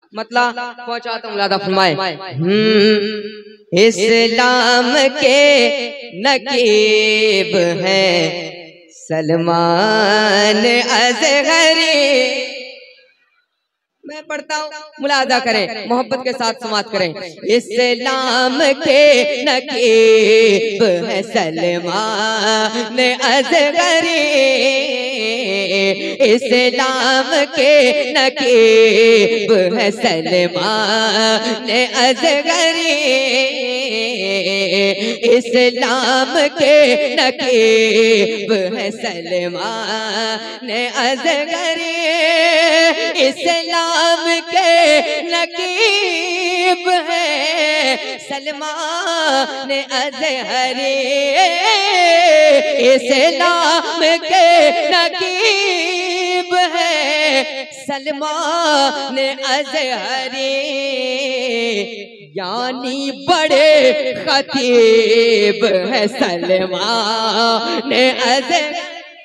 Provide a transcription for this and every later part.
मतलब पहुंचाता हूँ मुलादा फरमाए। इस्लाम के नकीब हैं सलमान असगरी। मैं पढ़ता हूँ, मुलादा करें, मोहब्बत के साथ समात करें। इस्लाम के नकीब है सलमान असगरी। इस्लाम के नकीब है सलमान असगरी। इस्लाम के नकीब है सलमान असगरी। इस्लाम के नकीब है सलमान अज़हरी। इस्लाम के नकीब है सलमान अज़हरी। यानी बड़े खतीब है सलमान अज़हरी।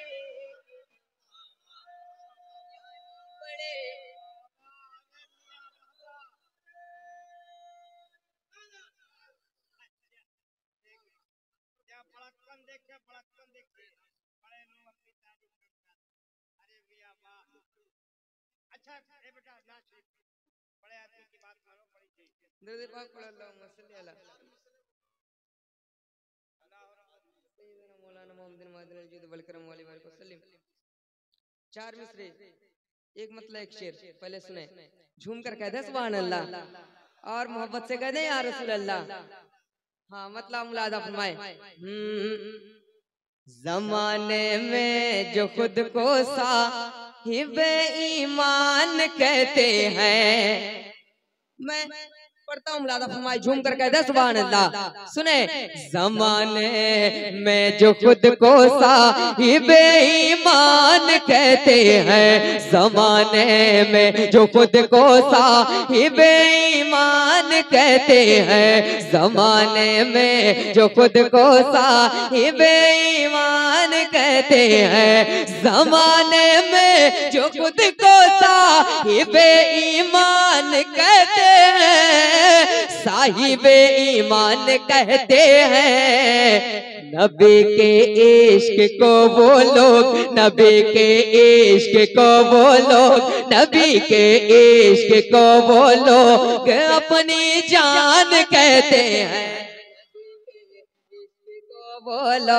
चार मिसरे, एक मतलब एक शेर, पहले सुने, झूम कर कह दे सुभान अल्लाह और मोहब्बत से कह दे या रसूल अल्लाह। हाँ मतलब मुलादा फरमाए। जमाने में जो खुद को साहिबे ईमान कहते हैं, मैं पढ़ता हूँ मुलादा फरमाए, झूम कर कहते हैं सुभान अल्लाह। सुने, जमाने में जो खुद को साहिबे ईमान कहते हैं, जमाने में जो खुद को साहिबे ईमान कहते हैं, जमाने में जो खुद को साहिबे ईमान कहते हैं, जमाने में जो खुद को साहिबे ईमान कहते हैं, साहिबे ईमान कहते हैं। नबी के इश्क को वो लोग, नबी के इश्क को वो लोग, नबी के इश्क को वो लोग अपनी जान कहते हैं। बोलो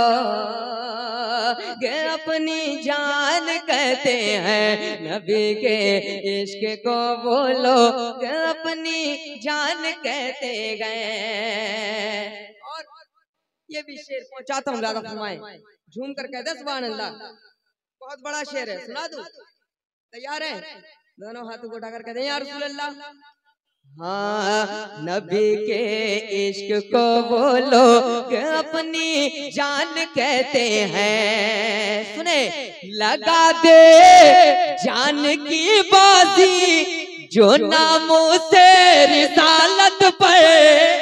अपनी जान कहते हैं, नबी के इश्क को बोलो अपनी जान कहते गए। और ये भी शेर पहुंचाता हूँ मुलादा फरमाए, झूम कर कहते हैं सुभान अल्लाह। बहुत बड़ा शेर है, सुना दूं? तैयार है? दोनों हाथों को उठाकर कहते हैं या रसूल अल्लाह। हाँ, नबी के इश्क को वो लोग अपनी जान कहते हैं। सुने, लगा दे जान की बाजी जो नामों से रिसालत पर।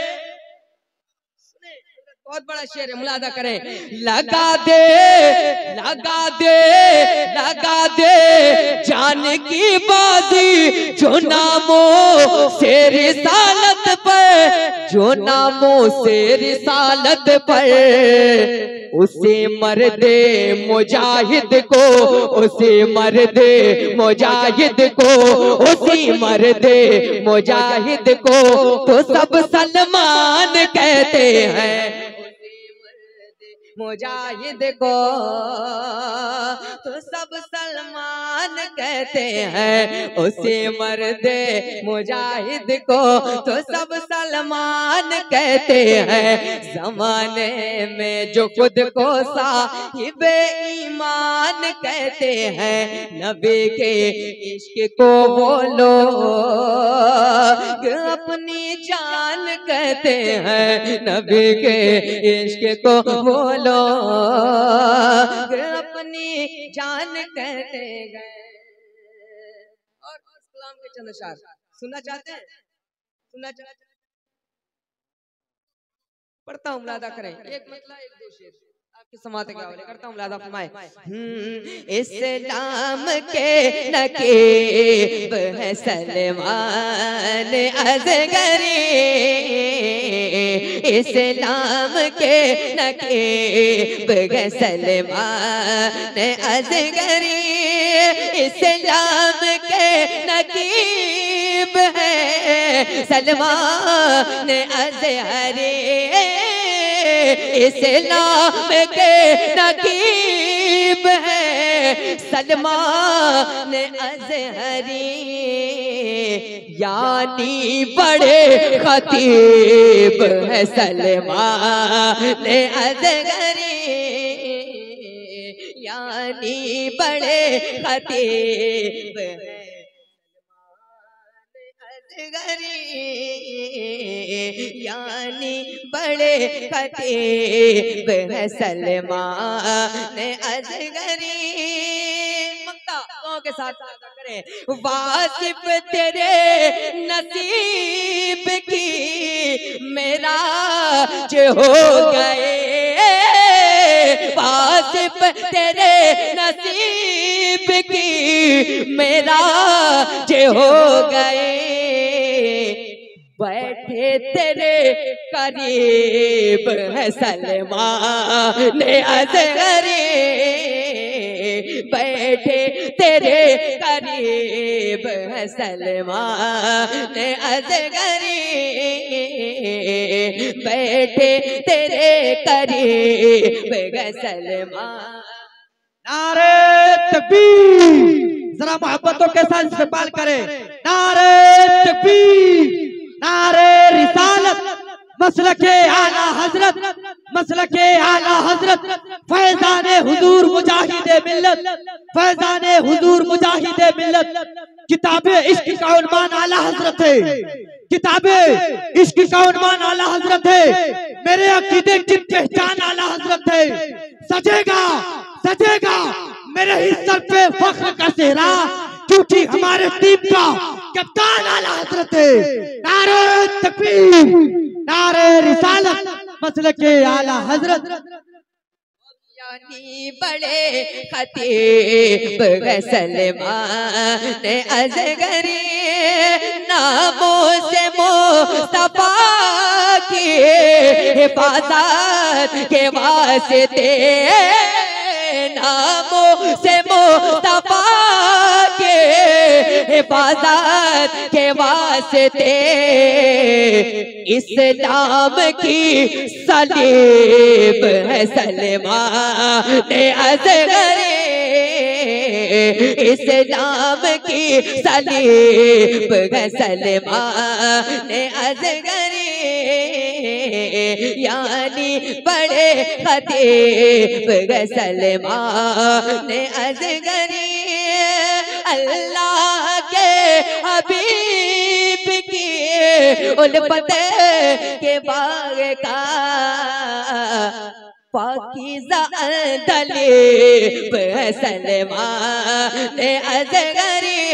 बहुत बड़ा शेर है, मुलादा करें। लगा दे, लगा दे, लगा दे जान की बाजी जो नामों से रिसालत पर, जो नामों से रिसालत पर। उसे मर्दे मुजाहिद को, उसे मर्दे मुजाहिद को, उसी मर्दे मुजाहिद को तो सब सलमान कहते हैं। मुजाहिद को तो सब सलमान कहते हैं, उसे मर्दे मुजाहिद को तो सब सलमान कहते हैं। जमाने में जो खुद को साहिबे ईमान कहते हैं, नबी के इश्क को वो लोग अपनी जान कहते हैं, नबी के इश्क को वो लोग अपनी जान कहते गए। और इस्लाम के चंद अशआर सुनना चाहते हैं? सुनना चाहते हैं? पढ़ता हूँ, मुलादा करें। एक मतलब एक दो शेर, आप समाते क्या बोले करता हूँ मुलादा फरमाए। इस्लाम के नकीब है सलमान असगरी, इस्लाम के नकीब है सलमान असगरी, इस्लाम के नकीब है सलमान असगरी, इस्लाम के नकीब है सलमान अज़हरी, यानी बड़े खतीब है सलमान अज़हरी, यानी बड़े खतीब है यानी बड़े खतीब है सलमान असगरी। के साथ करें वासिफ तेरे नसीब की मेरा जो हो गए, वासिफ तेरे नसीब की मेरा जो हो गए, बैठे तेरे करीब है सलमान असगरी, बैठे तेरे करीब है सलमान असगरी, बैठे तेरे करीब है सलमान। नारे तकबीर, जरा मोहब्बतों के साथ इस्तेमाल करें। नारे तकबीर, नारे रिसालत, मसलके आला हजरत, मसलके आला हजरत, फैजाने हुजूर मुजाहिदे मिल्लत, फैजाने हुजूर मुजाहिदे मिल्लत। किताबे इश्क का उन्वान आला हजरत है, किताबे इश्क का उन्वान आला हजरत है, मेरे अकीदे की पहचान आला हजरत है। सजेगा सजेगा मेरे ही सर पे फख्र का सेहरा, क्योंकि हमारे टीम का कप्तान आला हजरत है। नारे तकबीर, नारे रिसालत, मसलके आला हजरत, यानी बड़े खतीब है सलमान असगरी, नामों से मुस्तफा की हिफाजत के वास्ते, नामों से मुस्तफा के हिफाजत के वास्ते, इस्लाम की सलीब है सलमान असगरी, इस्लाम की सलीब है सलमान असगरी, यानी बड़े खतीब है सलमान असगरी, अल्लाह के हबीब की उल्फत के बाग का पाकीज़ा तलीब है सलमान असगरी,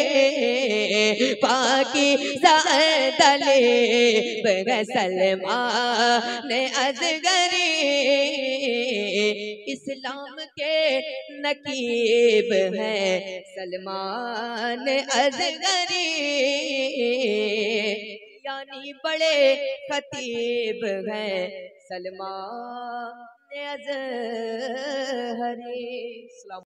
पाकीज़ा तलीब है सलमान असगरी, इस्लाम के नकीब है सलमान असगरी, यानी बड़े खतीब हैं सलमान असगरी।